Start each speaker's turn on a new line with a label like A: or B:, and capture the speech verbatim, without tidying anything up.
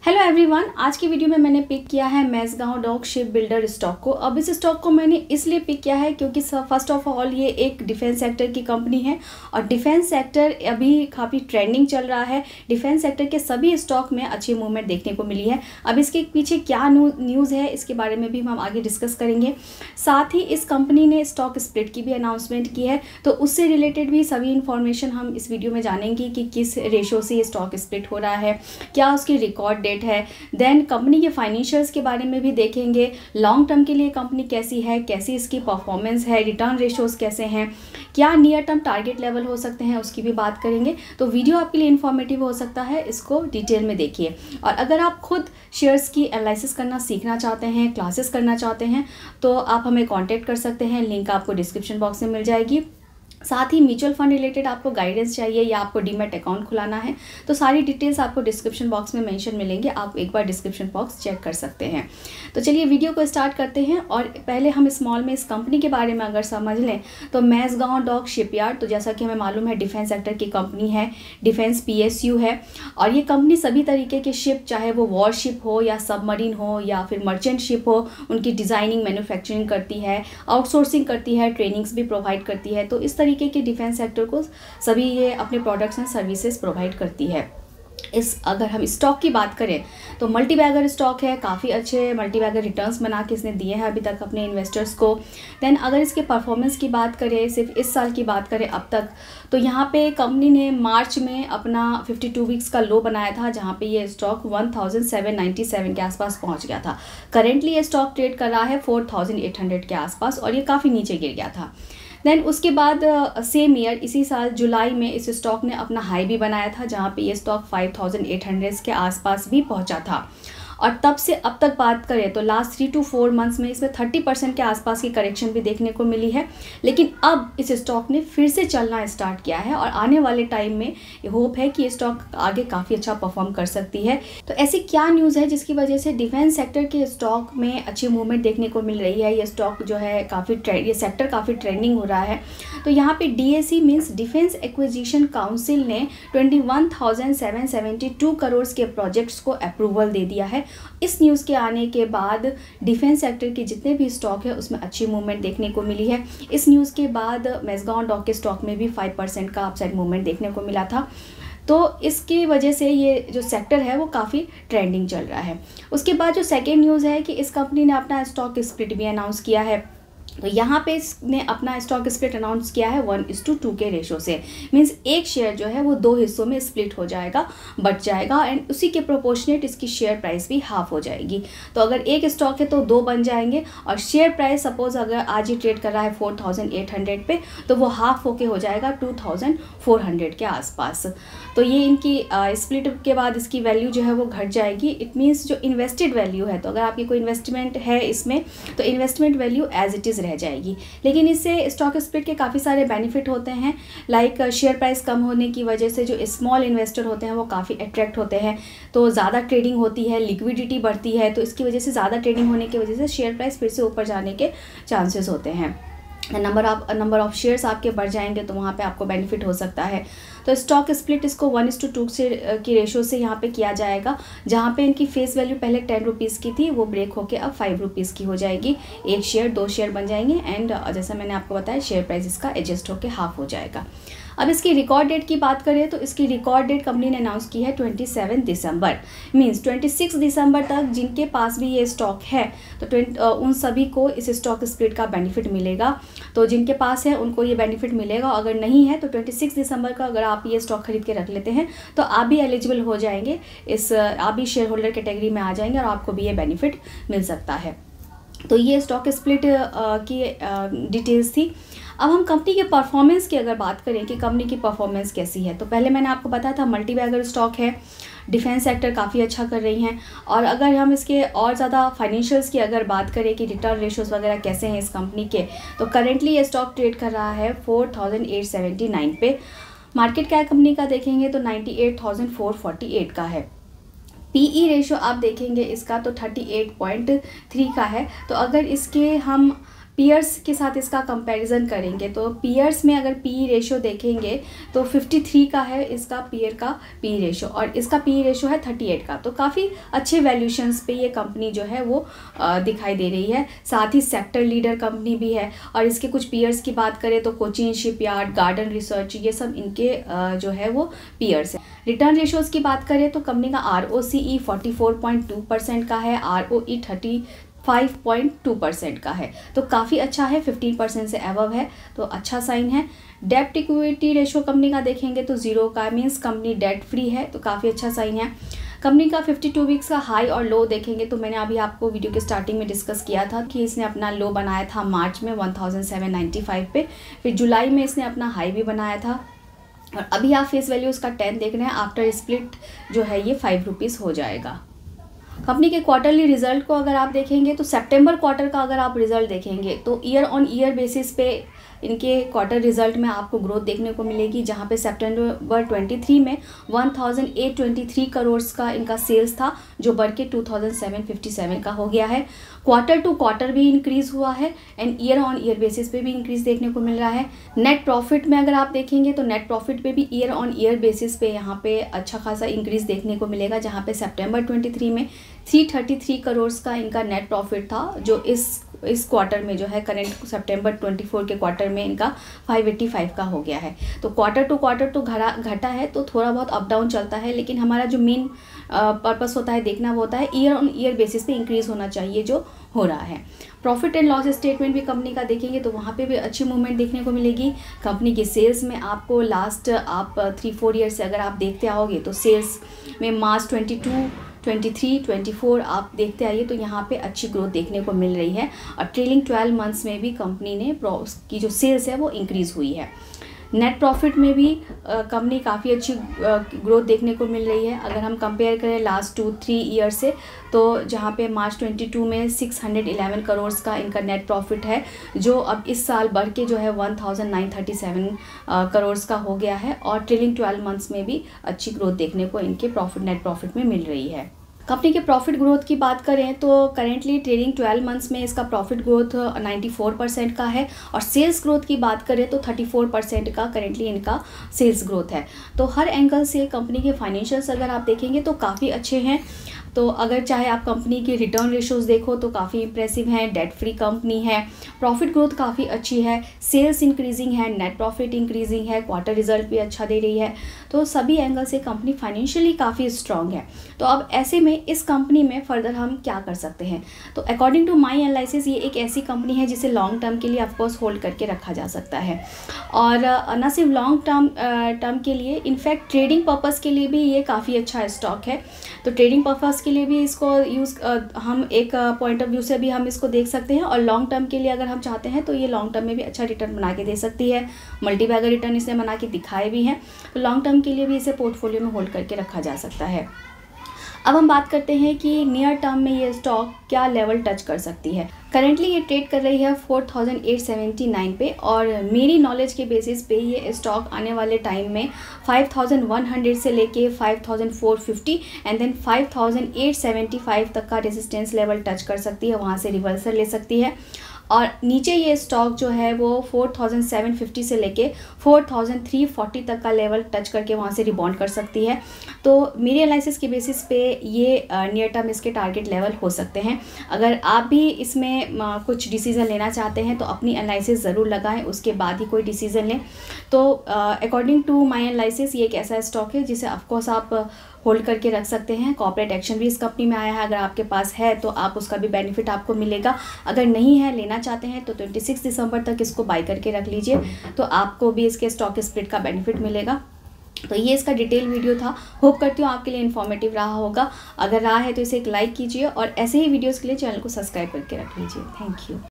A: Hello everyone, आज की video में मैंने पिक किया है Mazagon dock ship builder stock को। अब इस स्टॉक को मैंने इसलिए पिक किया है क्योंकि फर्स्ट ऑफ ऑल ये एक डिफेंस सेक्टर की कंपनी है और डिफेंस सेक्टर अभी काफ़ी ट्रेंडिंग चल रहा है। डिफेंस सेक्टर के सभी स्टॉक में अच्छी मूवमेंट देखने को मिली है। अब इसके पीछे क्या न्यूज़ है इसके बारे में भी हम आगे डिस्कस करेंगे। साथ ही इस कंपनी ने स्टॉक स्प्लिट की भी अनाउंसमेंट की है, तो उससे रिलेटेड भी सभी इन्फॉर्मेशन हम इस वीडियो में जानेंगे कि किस रेशो से ये स्टॉक स्प्लिट हो रहा है, क्या उसकी रिकॉर्ड है। देन कंपनी के फाइनेंशियल्स के बारे में भी देखेंगे। लॉन्ग टर्म के लिए कंपनी कैसी है, कैसी इसकी परफॉर्मेंस है, रिटर्न रेशोज कैसे हैं, क्या नियर टर्म टारगेट लेवल हो सकते हैं, उसकी भी बात करेंगे। तो वीडियो आपके लिए इन्फॉर्मेटिव हो सकता है, इसको डिटेल में देखिए। और अगर आप खुद शेयर्स की एनालिसिस करना सीखना चाहते हैं, क्लासेस करना चाहते हैं, तो आप हमें कॉन्टैक्ट कर सकते हैं। लिंक आपको डिस्क्रिप्शन बॉक्स में मिल जाएगी। साथ ही म्यूचुअल फंड रिलेटेड आपको गाइडेंस चाहिए या आपको डीमैट अकाउंट खुलाना है, तो सारी डिटेल्स आपको डिस्क्रिप्शन बॉक्स में मेंशन मिलेंगे। आप एक बार डिस्क्रिप्शन बॉक्स चेक कर सकते हैं। तो चलिए वीडियो को स्टार्ट करते हैं। और पहले हम स्मॉल में इस कंपनी के बारे में अगर समझ लें तो मेजगांव डॉक शिपयार्ड, तो जैसा कि हमें मालूम है डिफेंस सेक्टर की कंपनी है, डिफेंस पी एस यू है। और ये कंपनी सभी तरीके के शिप, चाहे वो वॉर शिप हो या सबमरीन हो या फिर मर्चेंट शिप हो, उनकी डिज़ाइनिंग मैन्युफैक्चरिंग करती है, आउटसोर्सिंग करती है, ट्रेनिंग्स भी प्रोवाइड करती है। तो इस तरीके के डिफेंस सेक्टर को सभी ये अपने प्रोडक्ट्स एंड सर्विसेज प्रोवाइड करती है। इस अगर हम स्टॉक की बात करें तो मल्टीबैगर स्टॉक है, काफ़ी अच्छे मल्टीबैगर रिटर्न्स बना के इसने दिए हैं अभी तक अपने इन्वेस्टर्स को। देन अगर इसके परफॉर्मेंस की बात करें, सिर्फ इस साल की बात करें अब तक, तो यहाँ पे कंपनी ने मार्च में अपना बावन वीक्स का लो बनाया था, जहाँ पे ये स्टॉक सत्रह हज़ार सात सौ सत्तानवे के आसपास पहुँच गया था। करेंटली ये स्टॉक ट्रेड कर रहा है चार हज़ार आठ सौ के आसपास और ये काफ़ी नीचे गिर गया था। देन उसके बाद सेम ईयर इसी साल जुलाई में इस स्टॉक ने अपना हाई भी बनाया था, जहाँ पे ये स्टॉक पाँच हज़ार आठ सौ के आसपास भी पहुँचा था। और तब से अब तक बात करें तो last three to four months में इसमें तीस परसेंट के आसपास की करेक्शन भी देखने को मिली है। लेकिन अब इस स्टॉक ने फिर से चलना स्टार्ट किया है और आने वाले टाइम में ये होप है कि ये स्टॉक आगे काफ़ी अच्छा परफॉर्म कर सकती है। तो ऐसी क्या न्यूज़ है जिसकी वजह से डिफेंस सेक्टर के स्टॉक में अच्छी मूवमेंट देखने को मिल रही है। ये स्टॉक जो है काफ़ी ये सेक्टर काफ़ी ट्रेंडिंग हो रहा है। तो यहाँ पे D A C means defence acquisition council ने इक्कीस हज़ार सात सौ बहत्तर करोड़ के प्रोजेक्ट्स को अप्रूवल दे दिया है। इस न्यूज़ के आने के बाद डिफेंस सेक्टर के जितने भी स्टॉक है उसमें अच्छी मूवमेंट देखने को मिली है। इस न्यूज़ के बाद मेजगांव डॉक के स्टॉक में भी पाँच परसेंट का अपसाइड मूवमेंट देखने को मिला था। तो इसकी वजह से ये जो सेक्टर है वो काफ़ी ट्रेंडिंग चल रहा है। उसके बाद जो सेकेंड न्यूज़ है कि इस कंपनी ने अपना स्टॉक स्प्लिट भी अनाउंस किया है। तो यहाँ पे इसने अपना स्टॉक स्प्लिट अनाउंस किया है वन इस टू टू के रेशो से। मीन्स एक शेयर जो है वो दो हिस्सों में स्प्लिट हो जाएगा, बट जाएगा, एंड उसी के प्रोपोर्शनेट इसकी शेयर प्राइस भी हाफ हो जाएगी। तो अगर एक स्टॉक है तो दो बन जाएंगे और शेयर प्राइस सपोज अगर आज ही ट्रेड कर रहा है फोर थाउजेंड एट हंड्रेड पे, तो वो हाफ होके हो जाएगा टू थाउजेंड फोर हंड्रेड के आसपास। तो ये इनकी स्प्लिट के बाद इसकी वैल्यू जो है वो घट जाएगी। इट मीन्स जो इन्वेस्टेड वैल्यू है, तो अगर आपकी कोई इन्वेस्टमेंट है इसमें तो investment value as it is रह जाएगी। लेकिन इससे स्टॉक स्प्लिट के काफ़ी सारे बेनिफिट होते हैं, लाइक शेयर प्राइस कम होने की वजह से जो स्मॉल इन्वेस्टर होते हैं वो काफ़ी अट्रैक्ट होते हैं, तो ज़्यादा ट्रेडिंग होती है, लिक्विडिटी बढ़ती है, तो इसकी वजह से ज़्यादा ट्रेडिंग होने की वजह से शेयर प्राइस फिर से ऊपर जाने के चांसेस होते हैं। Number of number of shares आपके बढ़ जाएंगे तो वहाँ पे आपको बेनिफिट हो सकता है। तो स्टॉक स्प्लिट इसको वन इस टू टू से की रेशो से यहाँ पे किया जाएगा, जहाँ पे इनकी फेस वैल्यू पहले टेन रुपीज़ की थी, वो ब्रेक होके अब फाइव रुपीज़ की हो जाएगी। एक शेयर दो शेयर बन जाएंगे एंड जैसा मैंने आपको बताया शेयर प्राइस इसका एडजस्ट होके हाफ हो जाएगा। अब इसकी रिकॉर्ड डेट की बात करें तो इसकी रिकॉर्ड डेट कंपनी ने अनाउंस की है सत्ताईस दिसंबर। मींस छब्बीस दिसंबर तक जिनके पास भी ये स्टॉक है तो उन सभी को इस स्टॉक स्प्लिट का बेनिफिट मिलेगा। तो जिनके पास है उनको ये बेनिफिट मिलेगा, अगर नहीं है तो छब्बीस दिसंबर का अगर आप ये स्टॉक खरीद के रख लेते हैं तो आप भी एलिजिबल हो जाएंगे, इस आप भी शेयर होल्डर कैटेगरी में आ जाएंगे और आपको भी ये बेनिफिट मिल सकता है। तो ये स्टॉक स्प्लिट की डिटेल्स थी। अब हम कंपनी के परफॉर्मेंस की अगर बात करें कि कंपनी की परफॉर्मेंस कैसी है, तो पहले मैंने आपको बताया था मल्टीबैगर स्टॉक है, डिफेंस सेक्टर काफ़ी अच्छा कर रही हैं। और अगर हम इसके और ज़्यादा फाइनेंशियल्स की अगर बात करें कि रिटर्न रेशोज़ वगैरह कैसे हैं इस कंपनी के, तो करेंटली ये स्टॉक ट्रेड कर रहा है four thousand eight seventy nine पे। मार्केट कैप कंपनी का देखेंगे तो ninety eight thousand four forty eight का है। पीई रेशो आप देखेंगे इसका तो थर्टी एट पॉइंट थ्री का है। तो अगर इसके हम पीयर्स के साथ इसका कंपैरिजन करेंगे तो पीयर्स में अगर पी रेशो देखेंगे तो तिरेपन का है इसका पीयर का पी रेशो और इसका पी रेशो है अड़तीस का। तो काफ़ी अच्छे वैल्यूशंस पे ये कंपनी जो है वो आ, दिखाई दे रही है। साथ ही सेक्टर लीडर कंपनी भी है। और इसके कुछ पीयर्स की बात करें तो कोचिन शिपयार्ड, गार्डन रिसर्च, ये सब इनके आ, जो है वो पीयर्स है। रिटर्न रेशोज़ की बात करें तो कंपनी का R O C E forty four point two percent का है, R O E thirty five point two percent का है। तो काफ़ी अच्छा है, फिफ्टीन परसेंट से अबव है तो अच्छा साइन है। डेब्ट इक्विटी रेशो कंपनी का देखेंगे तो जीरो का, मीन्स कंपनी डेट फ्री है तो काफ़ी अच्छा साइन है। कंपनी का बावन वीक्स का हाई और लो देखेंगे तो मैंने अभी आपको वीडियो के स्टार्टिंग में डिस्कस किया था कि इसने अपना लो बनाया था मार्च में one thousand seven ninety five पे, फिर जुलाई में इसने अपना हाई भी बनाया था और अभी आप फेस वैल्यू उसका टेन देख रहे हैं। आफ्टर स्प्लिट जो है ये फाइव रुपीज़ हो जाएगा। कंपनी के क्वार्टरली रिजल्ट को अगर आप देखेंगे तो सितंबर क्वार्टर का अगर आप रिजल्ट देखेंगे तो ईयर ऑन ईयर बेसिस पे इनके क्वार्टर रिजल्ट में आपको ग्रोथ देखने को मिलेगी, जहां पे सितंबर तेईस में अठारह सौ तेईस करोड़ का इनका सेल्स था जो बढ़ के दो हज़ार सात सौ सत्तावन का हो गया है। क्वार्टर टू क्वार्टर भी इंक्रीज़ हुआ है and year on year basis पे भी इंक्रीज़ देखने को मिल रहा है। नेट प्रॉफिट में अगर आप देखेंगे तो नेट प्रॉफिट पे भी ईयर ऑन ईयर बेसिस पे यहाँ पे अच्छा खासा इंक्रीज़ देखने को मिलेगा, जहाँ पे सितंबर तेईस में तीन सौ तैंतीस करोड़ का इनका नेट प्रॉफिट था जो इस इस क्वार्टर में जो है करेंट सितंबर चौबीस के क्वार्टर में इनका पाँच सौ पचासी का हो गया है। तो क्वार्टर टू क्वार्टर तो घटा घटा है तो थोड़ा बहुत अप डाउन चलता है, लेकिन हमारा जो मेन पर्पस होता है देखना वो होता है ईयर ऑन ईयर बेसिस पे इंक्रीज़ होना चाहिए जो हो रहा है। प्रॉफिट एंड लॉस स्टेटमेंट भी कंपनी का देखेंगे तो वहाँ पे भी अच्छी मूवमेंट देखने को मिलेगी। कंपनी की सेल्स में आपको लास्ट आप थ्री फोर ईयर से अगर आप देखते आओगे तो सेल्स में March twenty two twenty three, twenty four आप देखते आइए तो यहाँ पे अच्छी ग्रोथ देखने को मिल रही है और ट्रेलिंग ट्वेल्व मंथ्स में भी कंपनी ने की जो सेल्स है वो इंक्रीज़ हुई है। नेट प्रॉफिट में भी कंपनी काफ़ी अच्छी ग्रोथ देखने को मिल रही है। अगर हम कंपेयर करें लास्ट टू थ्री ईयर से तो जहाँ पे मार्च बाईस में छह सौ ग्यारह करोड़ का इनका नेट प्रॉफिट है जो अब इस साल बढ़ के जो है one thousand nine thirty seven crore का हो गया है और ट्रेलिंग ट्वेल्व मंथ्स में भी अच्छी ग्रोथ देखने को इनके प्रॉफिट नेट प्रॉफिट में मिल रही है। कंपनी के प्रॉफिट ग्रोथ की बात करें तो करेंटली ट्रेलिंग ट्वेल्व मंथ्स में इसका प्रॉफिट ग्रोथ चौरानवे परसेंट का है और सेल्स ग्रोथ की बात करें तो चौंतीस परसेंट का करेंटली इनका सेल्स ग्रोथ है। तो हर एंगल से कंपनी के फाइनेंशियल्स अगर आप देखेंगे तो काफ़ी अच्छे हैं। तो अगर चाहे आप कंपनी की रिटर्न रेशोज़ देखो तो काफ़ी इंप्रेसिव हैं, डेट फ्री कंपनी है, प्रॉफिट ग्रोथ काफ़ी अच्छी है, सेल्स इंक्रीजिंग है, नेट प्रॉफिट इंक्रीजिंग है, क्वार्टर रिजल्ट भी अच्छा दे रही है। तो सभी एंगल से कंपनी फाइनेंशियली काफ़ी स्ट्रॉन्ग है। तो अब ऐसे में इस कंपनी में फर्दर हम क्या कर सकते हैं? तो अकॉर्डिंग टू माई एनालिसिस ये एक ऐसी कंपनी है जिसे लॉन्ग टर्म के लिए ऑफकोर्स होल्ड करके रखा जा सकता है और न सिर्फ लॉन्ग टर्म टर्म के लिए, इनफैक्ट ट्रेडिंग पर्पज़ के लिए भी ये काफ़ी अच्छा स्टॉक है। तो ट्रेडिंग पर्पज़ के लिए भी इसको यूज़ हम एक पॉइंट ऑफ व्यू से भी हम इसको देख सकते हैं और लॉन्ग टर्म के लिए अगर हम चाहते हैं तो ये लॉन्ग टर्म में भी अच्छा रिटर्न बना के दे सकती है। मल्टी बैगर रिटर्न इसने बना के दिखाए भी हैं, तो लॉन्ग टर्म के लिए भी इसे पोर्टफोलियो में होल्ड करके रखा जा सकता है। अब हम बात करते हैं कि नियर टर्म में ये स्टॉक क्या लेवल टच कर सकती है। करेंटली ये ट्रेड कर रही है four thousand eight seventy nine पे और मेरी नॉलेज के बेसिस पे ये स्टॉक आने वाले टाइम में फाइव थाउजेंड वन हंड्रेड से लेके five thousand four fifty and then five thousand eight seventy five तक का रेजिस्टेंस लेवल टच कर सकती है, वहाँ से रिवर्सल ले सकती है और नीचे ये स्टॉक जो है वो फोर थाउजेंड सेवन फिफ्टी से लेके फोर थाउजेंड थ्री फोर्टी तक का लेवल टच करके वहाँ से रिबाउंड कर सकती है। तो मेरी एनालिसिस के बेसिस पे ये नियर टर्म इसके टारगेट लेवल हो सकते हैं। अगर आप भी इसमें कुछ डिसीज़न लेना चाहते हैं तो अपनी एनालिसिस ज़रूर लगाएं, उसके बाद ही कोई डिसीज़न लें। तो अकॉर्डिंग टू माई एनालिसिस ये एक ऐसा स्टॉक है जिसे ऑफकोर्स आप होल्ड करके रख सकते हैं। कॉर्पोरेट एक्शन भी इस कंपनी में आया है, अगर आपके पास है तो आप उसका भी बेनिफिट आपको मिलेगा। अगर नहीं है, लेना चाहते हैं तो छब्बीस दिसंबर तक इसको बाय करके रख लीजिए, तो आपको भी इसके स्टॉक स्प्लिट का बेनिफिट मिलेगा। तो ये इसका डिटेल वीडियो था, होप करती हूँ आपके लिए इन्फॉर्मेटिव रहा होगा। अगर रहा है तो इसे एक लाइक कीजिए और ऐसे ही वीडियोज़ के लिए चैनल को सब्सक्राइब करके रख लीजिए। Thank you.